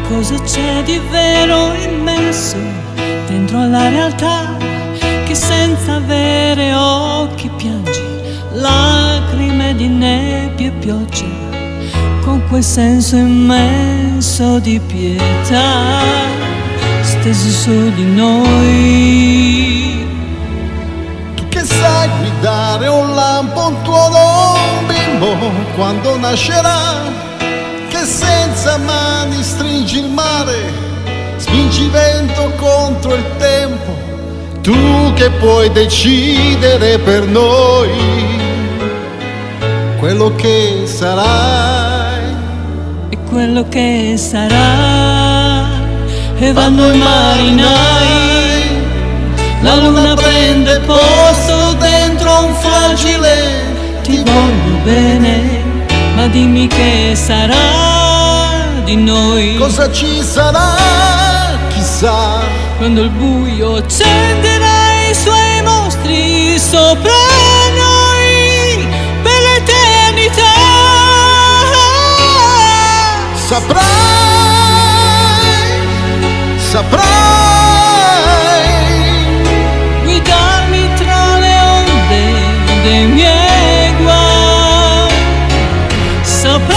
Cosa c'è di vero immesso dentro alla realtà, che senza avere occhi piangi lacrime di nebbia e pioggia, con quel senso immenso di pietà steso su di noi. Tu che sai guidare un lampo, un tuo bimbo quando nascerà, che senza mani stringi il mare, spingi il vento contro il tempo, tu che puoi decidere per noi quello che sarai e quello che sarà. E vanno i marinai, la luna prende posto dentro un fragile ti voglio bene, ma dimmi che sarà di noi. Cosa ci sarà, chissà, quando il buio accenderà i suoi mostri sopra noi per l'eternità. Saprai, saprai guidarmi tra le onde dei miei guai. Saprai,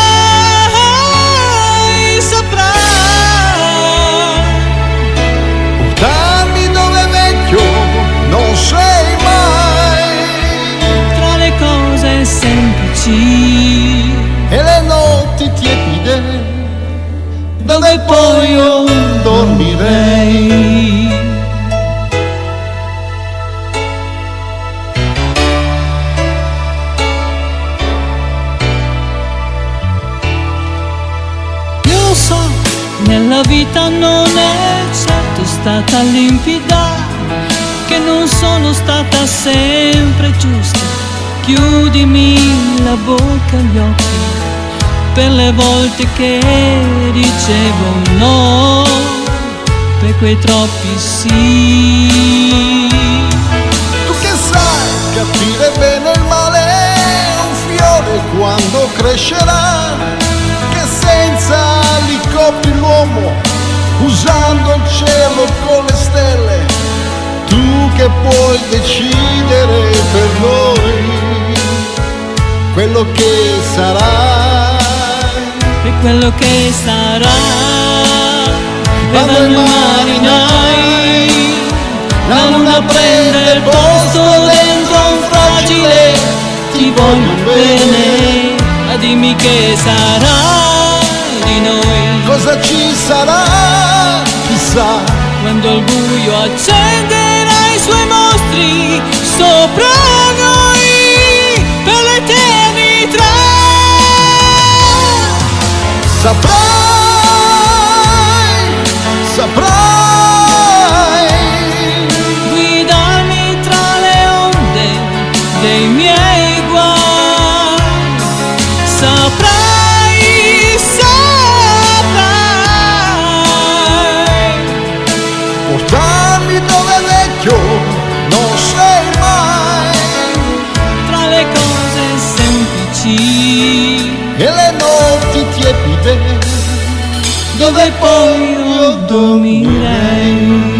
portarmi dove vecchio non sei mai, tra le cose semplici e le notti tiepide dove poi io dormirei. Io so, nella vita non è certo stata limpida, che non sono stata sempre giusta. Chiudimi la bocca e gli occhi per le volte che dicevo no, per quei troppi sì. Tu che sai capire bene il male, un fiore quando crescerà, che senza ali copri l'uomo, usando il cielo con le stelle, tu che puoi decidere per noi quello che sarà E quello che sarà. E vanno i marinai, la luna prende il posto dentro un fragile ti voglio bene, ma dimmi che sarà di noi. cosa ci sarà, chissà, Quando il buio accenderà i suoi mostri sopra noi per l'eternità. saprai, saprai Guidarmi tra le onde dei miei guai. Saprai, saprai portarmi dove vecchio non sei mai, tra le cose semplici e le notti tiepide dove poi io dormirei.